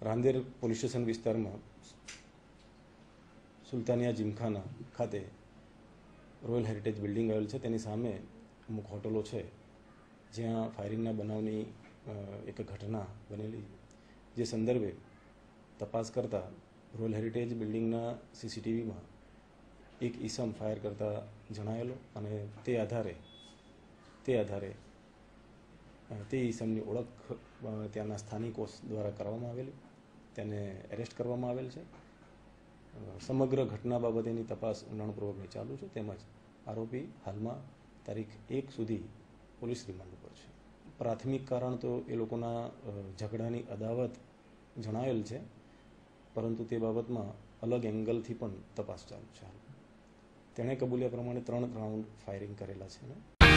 Rander police station વિસ્તારમાં સુલતાનિયા જીમખાના ખાતે royal heritage building આવેલ છે, તેની સામે અમુક હોટલો છે જ્યાં ફાયરિંગના બનાવની એક ઘટના બનેલી, જે સંદર્ભે તપાસ કરતા રોયલ હેરિટેજ બિલ્ડિંગના સીસીટીવીમાં એક ઈસમ ફાયર કરતા જણાયેલો અને તે આધારે તે ઈસમની ઓળખ ત્યાંના સ્થાનિકો દ્વારા કરવામાં આવેલી, તેને એરેસ્ટ કરવામાં આવેલ છે. સમગ્ર ઘટના બાબતેની તપાસ ઊંડાણપૂર્વકની ચાલુ છે, તેમજ આરોપી હાલમાં તારીખ 1 સુધી પોલીસ રિમાન્ડ ઉપર છે. પ્રાથમિક કારણ તો એ લોકોના ઝઘડાની અદાવત જણાવેલ છે, પરંતુ તે બાબતમાં અલગ એંગલથી પણ તપાસ ચાલુ છે. તેણે કબૂલ્યા પ્રમાણે 3 રાઉન્ડ ફાયરિંગ કરેલા છે.